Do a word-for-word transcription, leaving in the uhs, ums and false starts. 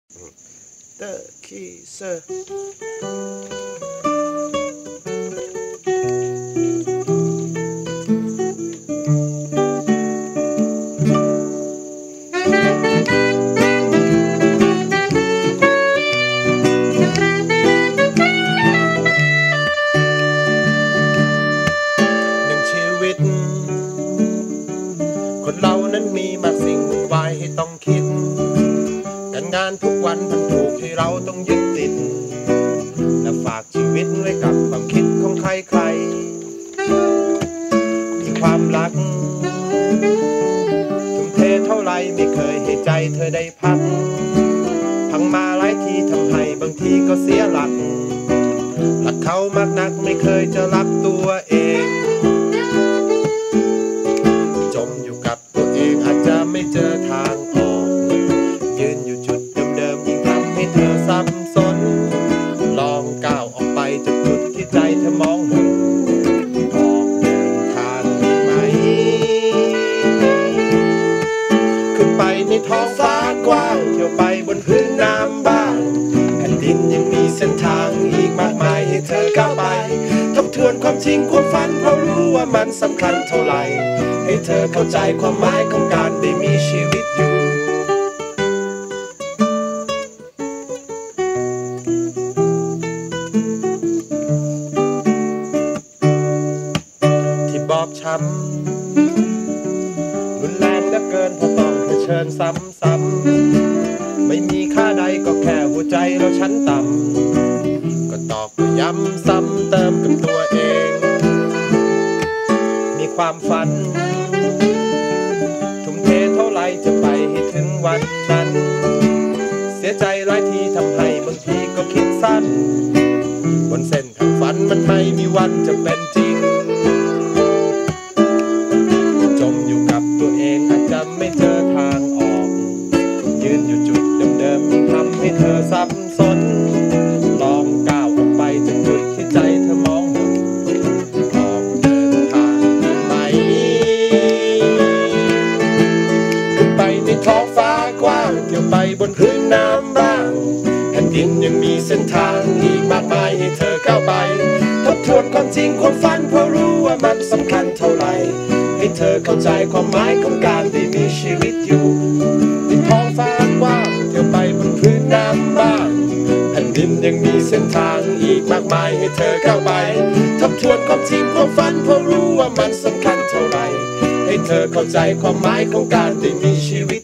The Kisser คนเรานั้นมีมากสิ่งวุ่นวายให้ต้องคิดการงานทุกวันมันถูกให้เราต้องยึดติดและฝากชีวิตไว้กับความคิดของใครๆมีความรักทุ่มเทเท่าไรไม่เคยให้ใจเธอได้พักพังมาหลายทีทำให้บางทีก็เสียหลักรักเขามากนักไม่เคยจะรักตัวเองจมอยู่กับตัวเองอาจจะไม่เจอทางออกยืนอยู่จุดเดิมๆยิ่งทำให้เธอสับสนลองก้าวออกไปจากจุดที่ใจเธอมองเห็นออกเดินทางได้ไหมขึ้นไปในท้องฟ้ากว้างเที่ยวไปบนพื้นน้ำบ้างแผ่นดินยังมีเส้นทางอีกมากมายให้เธอก้าวไปทบทวนความจริงความฝันเพราะรู้ว่ามันสำคัญเท่าไหร่ให้เธอเข้าใจความหมายของการได้มีชีวิตอยู่ที่บอบช้ำรุนแรงเหลือเกินเพราะต้องเผชิญซ้ำๆไม่มีค่าใดก็แค่หัวใจเราชั้นต่ำก็ตอกย้ำซ้ำเติมกับตัวเองมีความฝันทุ่มเทเท่าไรจะไปให้ถึงวันนั้นเสียใจหลายทีทำให้บางทีก็คิดสั้นบนเส้นทางฝันมันไม่มีวันจะเป็นจริงจมอยู่กับตัวเองอาจจะไม่เจอทางออกยืนอยู่จุดเดิมๆยิ่งทำให้เธอสับสนลองก้าวออกไปจากจุดที่ใจเธอมองเห็นออกเดินทางได้ไหมขึ้นไปในท้องฟ้ากว้างเที่ยวไปบนพื้นน้ำบ้างแผ่นดินยังมีเส้นทางอีกมากมายให้เธอก้าวไปทบทวนความจริงความฝันเพราะรู้ว่ามันสำคัญเท่าไหร่ให้เธอเข้าใจความหมายของการได้มีชีวิตอยู่ในท้องฟ้ากว้างเที่ยวไปบนพื้นน้ำบ้างแผ่นดินยังมีเส้นทางอีกมากมายให้เธอก้าวไปทบทวนความจริงความฝันเพราะรู้ว่ามันสำคัญเท่าไหร่ให้เธอเข้าใจความหมายของการได้มีชีวิต